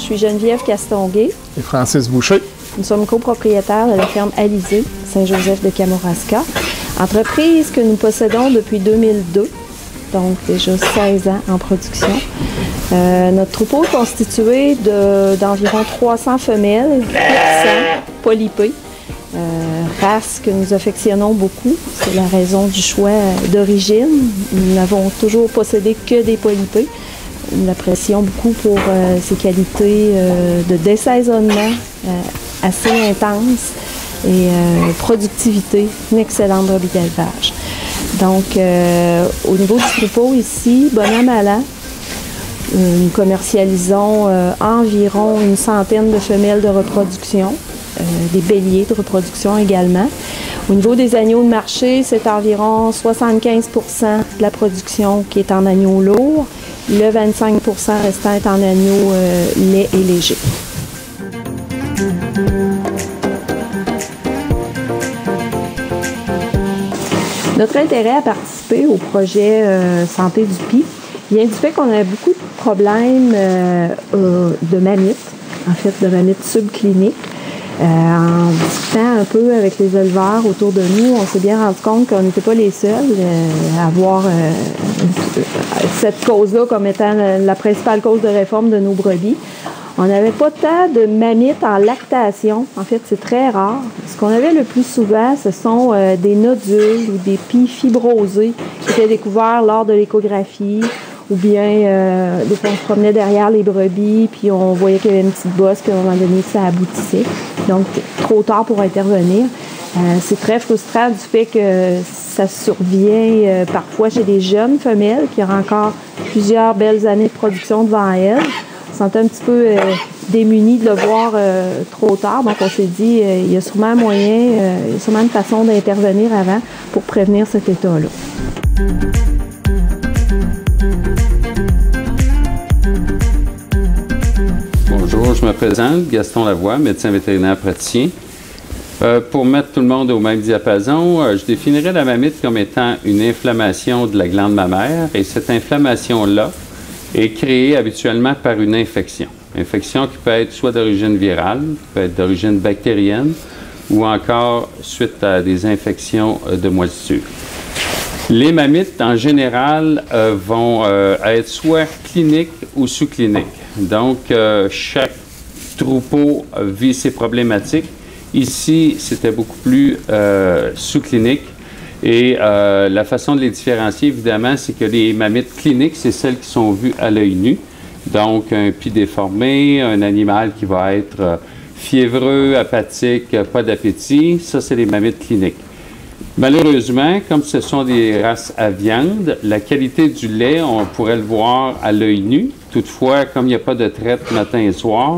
suis Geneviève Castonguay. Et Francis Boucher. Nous sommes copropriétaires de la ferme Alizé, Saint-Joseph de Kamouraska. Entreprise que nous possédons depuis 2002, donc déjà 16 ans en production. Notre troupeau est constitué d'environ 300 femelles, 400 polypées, race que nous affectionnons beaucoup. C'est la raison du choix d'origine. Nous n'avons toujours possédé que des polypées. Nous l'apprécions beaucoup pour ses qualités de dessaisonnement assez intense et productivité, une excellente brebis d'élevage. Donc, au niveau du troupeau ici, bon an, mal an, nous commercialisons environ une centaine de femelles de reproduction, des béliers de reproduction également. Au niveau des agneaux de marché, c'est environ 75 % de la production qui est en agneaux lourds. Le 25 % restant est en agneaux laids et légers. Notre intérêt à participer au projet Santé du Pie vient du fait qu'on a beaucoup de problèmes de mammites, en fait de mammites subcliniques. En discutant un peu avec les éleveurs autour de nous, on s'est bien rendu compte qu'on n'était pas les seuls à avoir cette cause-là comme étant la principale cause de réforme de nos brebis. On n'avait pas tant de mammites en lactation. En fait, c'est très rare. Ce qu'on avait le plus souvent, ce sont des nodules ou des pies fibrosées qui étaient découverts lors de l'échographie. Ou bien, des fois, on se promenait derrière les brebis, puis on voyait qu'il y avait une petite bosse, puis à un moment donné, ça aboutissait. Donc, trop tard pour intervenir. C'est très frustrant du fait que ça survient parfois chez des jeunes femelles qui ont encore plusieurs belles années de production devant elles. On se sentait un petit peu démunis de le voir trop tard. Donc, on s'est dit, il y a sûrement un moyen, il y a sûrement une façon d'intervenir avant pour prévenir cet état-là. Bonjour, je me présente, Gaston Lavoie, médecin vétérinaire praticien. Pour mettre tout le monde au même diapason, je définirais la mammite comme étant une inflammation de la glande mammaire et cette inflammation-là est créée habituellement par une infection. Infection qui peut être soit d'origine virale, peut être d'origine bactérienne ou encore suite à des infections de moisissure. Les mammites, en général, vont être soit cliniques ou sous-cliniques. Donc, chaque troupeau vit ses problématiques. Ici, c'était beaucoup plus sous-clinique. Et la façon de les différencier, évidemment, c'est que les mammites cliniques, c'est celles qui sont vues à l'œil nu. Donc, un pie déformé, un animal qui va être fiévreux, apathique, pas d'appétit. Ça, c'est les mammites cliniques. Malheureusement, comme ce sont des races à viande, la qualité du lait, on pourrait le voir à l'œil nu. Toutefois, comme il n'y a pas de traite matin et soir,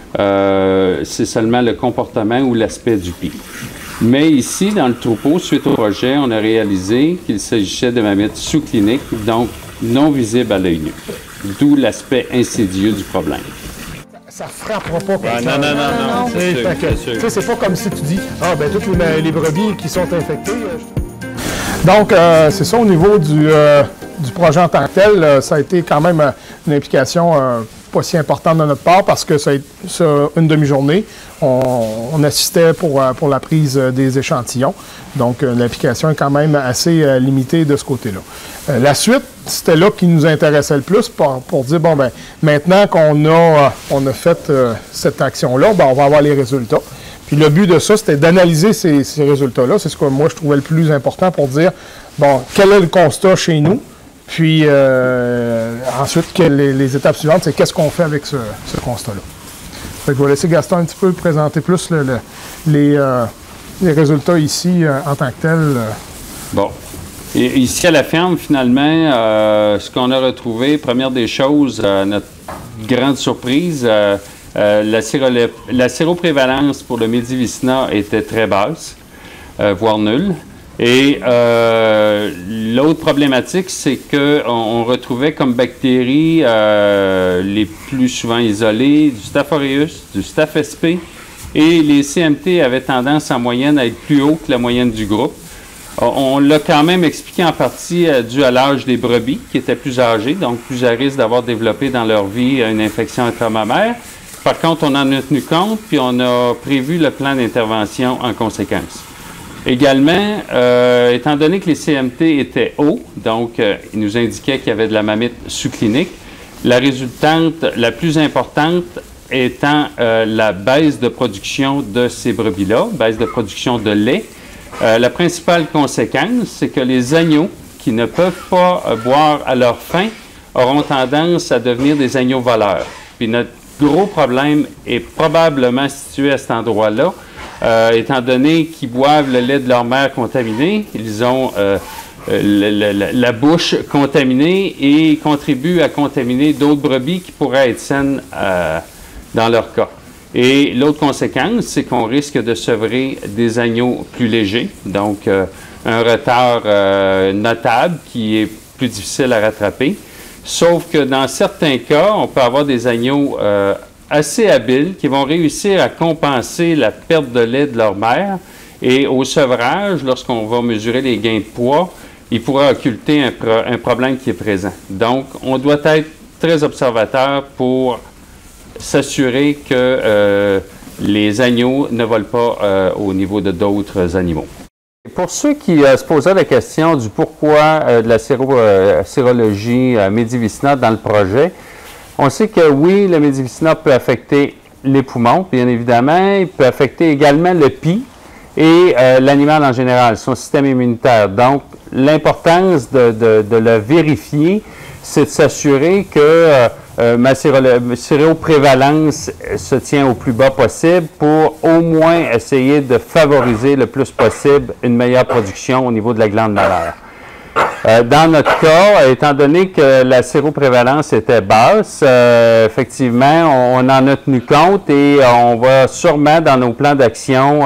c'est seulement le comportement ou l'aspect du pie. Mais ici, dans le troupeau, suite au projet, on a réalisé qu'il s'agissait de mammites sous-cliniques, donc non visibles à l'œil nu. D'où l'aspect insidieux du problème. Ça ne frappera pas comme ça. Non. C'est pas comme si tu dis, ah ben toutes les brebis qui sont infectées. Donc, c'est ça au niveau du projet en tant que tel. Ça a été quand même une implication pas si importante de notre part parce que ça une demi-journée, on assistait pour la prise des échantillons. Donc, l'implication est quand même assez limitée de ce côté-là. La suite, c'était là qui nous intéressait le plus pour dire, bon, ben maintenant qu'on a fait cette action-là, ben, on va avoir les résultats. Puis le but de ça, c'était d'analyser ces résultats-là. C'est ce que moi, je trouvais le plus important pour dire, bon, quel est le constat chez nous? Puis ensuite, les étapes suivantes, c'est qu'est-ce qu'on fait avec ce constat-là. Fait que je vais laisser Gaston un petit peu présenter plus les résultats ici en tant que tel. Bon. Et ici à la ferme, finalement, ce qu'on a retrouvé, première des choses, notre grande surprise, la séroprévalence pour le Medivicina était très basse, voire nulle. Et l'autre problématique, c'est qu'on retrouvait comme bactéries les plus souvent isolées du Staph aureus, du Staph sp, et les CMT avaient tendance en moyenne à être plus haut que la moyenne du groupe. On l'a quand même expliqué en partie dû à l'âge des brebis, qui étaient plus âgées, donc plus à risque d'avoir développé dans leur vie une infection intramammaire. Par contre, on en a tenu compte, puis on a prévu le plan d'intervention en conséquence. Également, étant donné que les CMT étaient hauts, donc ils nous indiquaient qu'il y avait de la mamite sous-clinique, la résultante la plus importante étant la baisse de production de ces brebis-là, baisse de production de lait. La principale conséquence, c'est que les agneaux qui ne peuvent pas boire à leur faim auront tendance à devenir des agneaux voleurs. Puis notre gros problème est probablement situé à cet endroit-là, étant donné qu'ils boivent le lait de leur mère contaminé, ils ont la bouche contaminée et contribuent à contaminer d'autres brebis qui pourraient être saines dans leur cas. Et l'autre conséquence, c'est qu'on risque de sevrer des agneaux plus légers, donc un retard notable qui est plus difficile à rattraper. Sauf que dans certains cas, on peut avoir des agneaux assez habiles qui vont réussir à compenser la perte de lait de leur mère. Et au sevrage, lorsqu'on va mesurer les gains de poids, il pourra occulter un problème qui est présent. Donc, on doit être très observateur pour s'assurer que les agneaux ne volent pas au niveau de d'autres animaux. Pour ceux qui se posaient la question du pourquoi de la sérologie médivicinale dans le projet, on sait que oui, le médivicinal peut affecter les poumons, bien évidemment. Il peut affecter également le pie et l'animal en général, son système immunitaire. Donc, l'importance de le vérifier, c'est de s'assurer que ma séroprévalence se tient au plus bas possible pour au moins essayer de favoriser le plus possible une meilleure production au niveau de la glande mammaire. Dans notre cas, étant donné que la séroprévalence était basse, effectivement, on en a tenu compte et on va sûrement, dans nos plans d'action,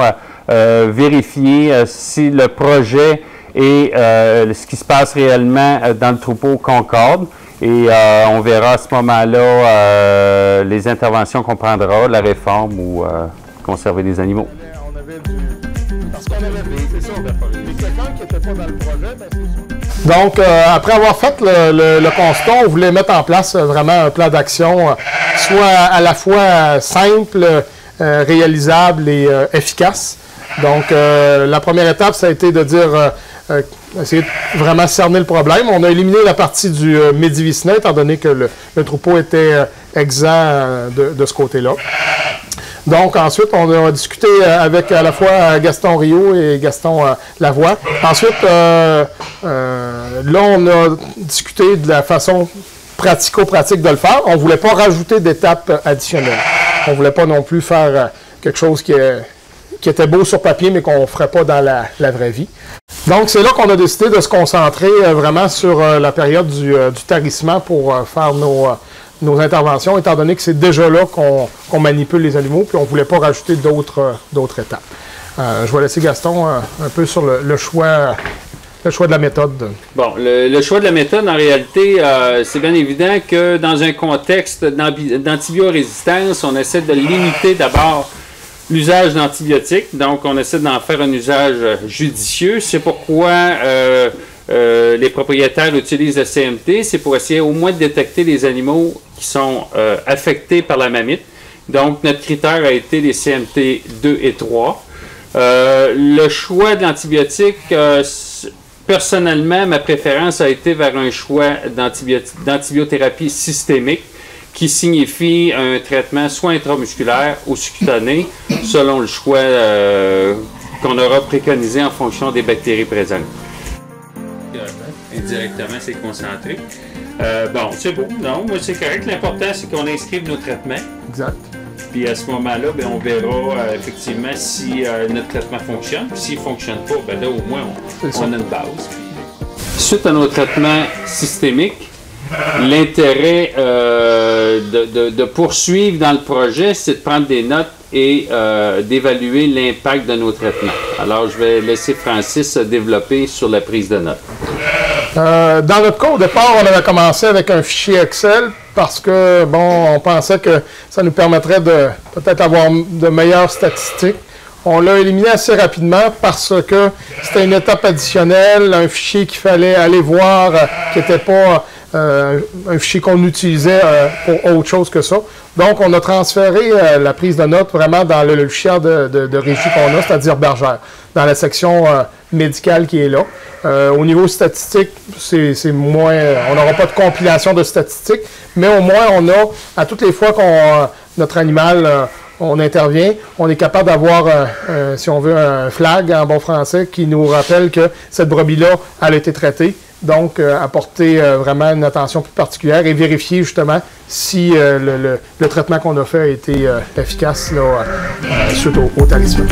vérifier si le projet et ce qui se passe réellement dans le troupeau concorde. Et on verra à ce moment-là les interventions qu'on prendra, la réforme ou conserver les animaux. On avait vu, parce qu'on avait vu, c'est ça, quelqu'un qui n'était pas dans le projet, ben c'est ça. Donc, après avoir fait le constat, on voulait mettre en place vraiment un plan d'action soit à la fois simple, réalisable et efficace. Donc, la première étape, ça a été de dire, essayer de vraiment cerner le problème. On a éliminé la partie du médivicinal, étant donné que le troupeau était exempt de ce côté-là. Donc, ensuite, on a discuté avec à la fois Gaston Rio et Gaston Lavoie. Ensuite, là, on a discuté de la façon pratico-pratique de le faire. On ne voulait pas rajouter d'étapes additionnelles. On ne voulait pas non plus faire quelque chose qui était beau sur papier, mais qu'on ne ferait pas dans la vraie vie. Donc, c'est là qu'on a décidé de se concentrer vraiment sur la période du tarissement pour faire nos interventions, étant donné que c'est déjà là qu'on manipule les animaux, puis on ne voulait pas rajouter d'autres étapes. Je vais laisser Gaston un peu sur le choix de la méthode. Bon, le choix de la méthode, en réalité, c'est bien évident que dans un contexte d'antibiorésistance, on essaie de limiter d'abord l'usage d'antibiotiques. Donc, on essaie d'en faire un usage judicieux. C'est pourquoi les propriétaires utilisent le CMT. C'est pour essayer au moins de détecter les animaux qui sont affectés par la mamite. Donc, notre critère a été les CMT 2 et 3. Le choix de l'antibiotique, personnellement, ma préférence a été vers un choix d'antibiothérapie systémique, qui signifie un traitement soit intramusculaire ou sous-cutané, selon le choix qu'on aura préconisé en fonction des bactéries présentes. Indirectement, c'est concentré. Bon, c'est beau. Non, moi, c'est correct. L'important, c'est qu'on inscrive nos traitements. Exact. Puis à ce moment-là, bien, on verra effectivement si notre traitement fonctionne. Puis s'il ne fonctionne pas, bien là, au moins, on a une base. Suite à nos traitements systémiques, l'intérêt de poursuivre dans le projet, c'est de prendre des notes et d'évaluer l'impact de nos traitements. Alors, je vais laisser Francis se développer sur la prise de notes. Dans notre cas, au départ, on avait commencé avec un fichier Excel parce que, bon, on pensait que ça nous permettrait de peut-être avoir de meilleures statistiques. On l'a éliminé assez rapidement parce que c'était une étape additionnelle, un fichier qu'il fallait aller voir qui n'était pas un fichier qu'on utilisait pour autre chose que ça. Donc, on a transféré la prise de notes vraiment dans le logiciel de régie qu'on a, c'est-à-dire Bergère, dans la section médicale qui est là. Au niveau statistique, c'est moins... on n'aura pas de compilation de statistiques, mais au moins, on a, à toutes les fois qu'on notre animal... on intervient, on est capable d'avoir, si on veut, un flag en bon français qui nous rappelle que cette brebis-là, elle a été traitée. Donc, apporter vraiment une attention plus particulière et vérifier justement si le traitement qu'on a fait a été efficace là, suite au talisman.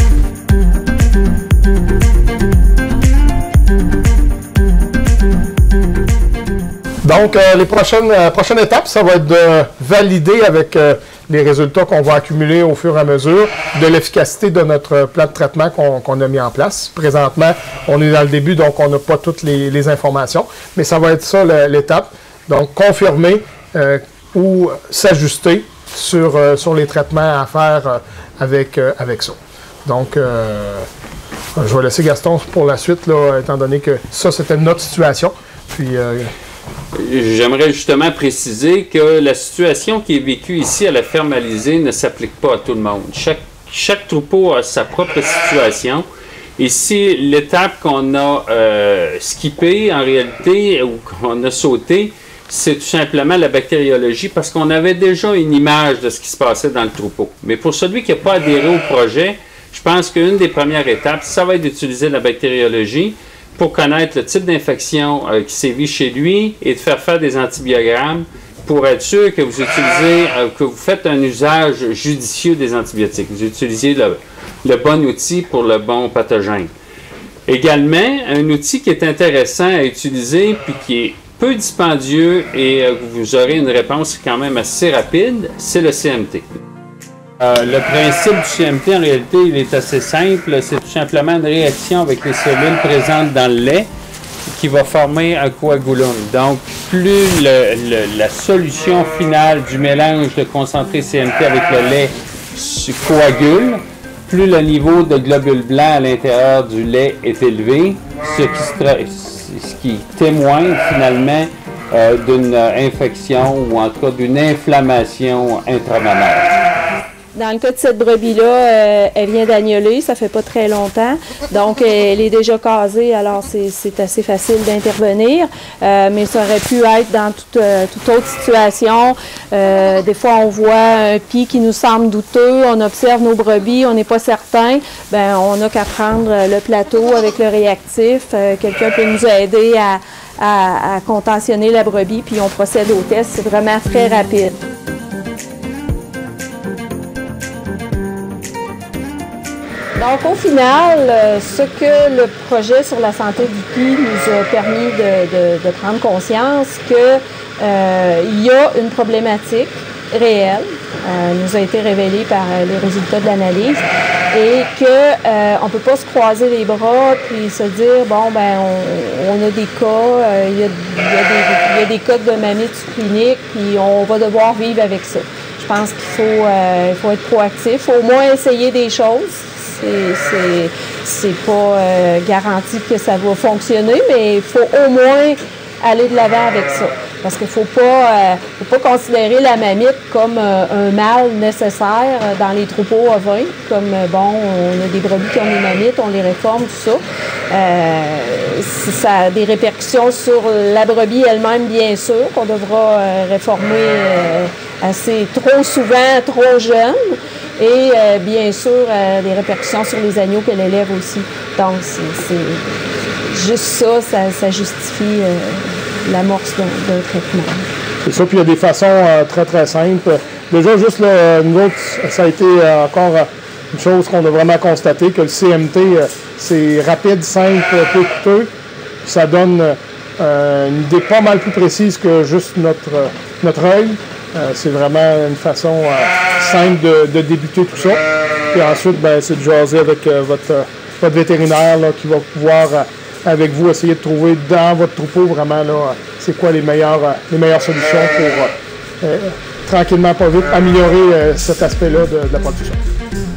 Donc, les prochaines étapes, ça va être de valider avec les résultats qu'on va accumuler au fur et à mesure de l'efficacité de notre plan de traitement qu'on a mis en place. Présentement, on est dans le début, donc on n'a pas toutes les informations, mais ça va être ça l'étape. Donc, confirmer ou s'ajuster sur les traitements à faire avec ça. Donc, je vais laisser Gaston pour la suite, là, étant donné que ça, c'était notre situation. Puis... J'aimerais justement préciser que la situation qui est vécue ici à la ferme Alizé ne s'applique pas à tout le monde. Chaque troupeau a sa propre situation. Ici, l'étape qu'on a skippée en réalité, ou qu'on a sautée, c'est tout simplement la bactériologie parce qu'on avait déjà une image de ce qui se passait dans le troupeau. Mais pour celui qui n'a pas adhéré au projet, je pense qu'une des premières étapes, ça va être d'utiliser la bactériologie pour connaître le type d'infection qui sévit chez lui et de faire des antibiogrammes pour être sûr que vous utilisez, que vous faites un usage judicieux des antibiotiques. Vous utilisez le bon outil pour le bon pathogène. Également, un outil qui est intéressant à utiliser puis qui est peu dispendieux et vous aurez une réponse quand même assez rapide, c'est le CMT. Le principe du CMT, en réalité, il est assez simple. C'est tout simplement une réaction avec les cellules présentes dans le lait qui va former un coagulum. Donc, plus la solution finale du mélange de concentré CMT avec le lait se coagule, plus le niveau de globules blancs à l'intérieur du lait est élevé, ce qui témoigne finalement d'une infection ou en tout cas d'une inflammation intramamaire. Dans le cas de cette brebis-là, elle vient d'agnoler, ça fait pas très longtemps, donc elle est déjà casée, alors c'est assez facile d'intervenir, mais ça aurait pu être dans toute autre situation. Des fois, on voit un pis qui nous semble douteux, on observe nos brebis, on n'est pas certain, ben on n'a qu'à prendre le plateau avec le réactif, quelqu'un peut nous aider à contentionner la brebis, puis on procède au test, c'est vraiment très rapide. Donc, au final, ce que le projet sur la santé du pis nous a permis de prendre conscience qu'il y a une problématique réelle, nous a été révélée par les résultats de l'analyse, et qu'on ne peut pas se croiser les bras puis se dire, bon, ben on a des cas, il y a des cas de mammites sous-cliniques, puis on va devoir vivre avec ça. Je pense qu'il faut être proactif, il faut au moins essayer des choses. C'est pas garanti que ça va fonctionner, mais il faut au moins aller de l'avant avec ça. Parce qu'il ne faut pas considérer la mammite comme un mal nécessaire dans les troupeaux ovins. Comme, bon, on a des brebis qui ont des mammites, on les réforme, tout ça. Ça a des répercussions sur la brebis elle-même, bien sûr, qu'on devra réformer assez trop souvent, trop jeune. Et bien sûr, des répercussions sur les agneaux qu'elle élève aussi. Donc, c'est juste ça justifie l'amorce d'un traitement. C'est ça, puis il y a des façons très, très simples. Déjà, juste là, nous autres, ça a été encore une chose qu'on a vraiment constaté, que le CMT, c'est rapide, simple, peu coûteux. Ça donne une idée pas mal plus précise que juste notre œil. C'est vraiment une façon simple de débuter tout ça. Puis ensuite, ben, c'est de jaser avec votre vétérinaire là, qui va pouvoir, avec vous, essayer de trouver dans votre troupeau vraiment là, c'est quoi les meilleures solutions pour tranquillement, pas vite, améliorer cet aspect-là de la production.